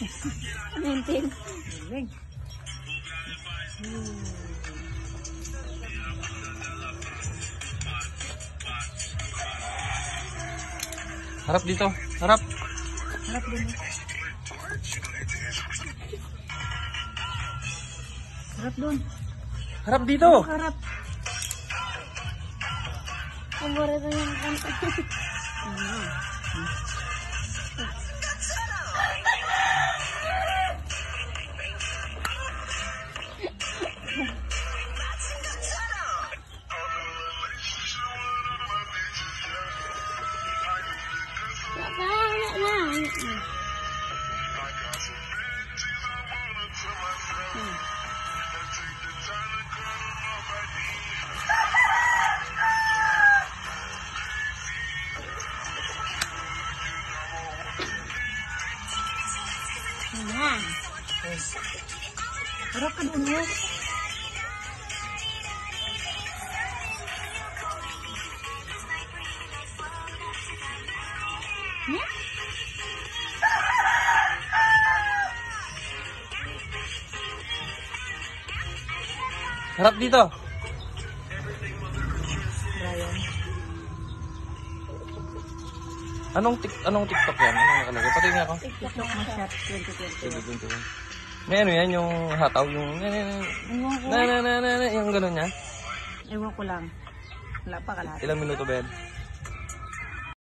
Ninting. Harap dito. Harap. Harap din. Harap doon. Harap dito. Harap. Ang gora na yung kanta. Harap ka doon, oh. Harap dito. Brian. Anong TikTok yan? Anong nakalagay? Pati nga ako. TikTok na shot 2021. May ano yan, yung hataw, yung Ewan ko. yung gano'n niya. Ewan ko lang. Wala pa kalahati. Ilang minuto ba yan?